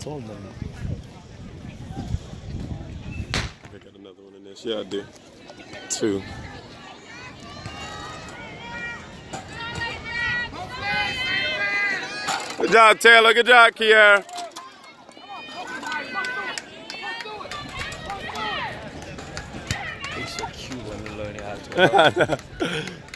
told them. I got another one in this. Yeah, I do. 2. Good job, Taylor. Good job, Kiara. He's so cute when we're learning how to.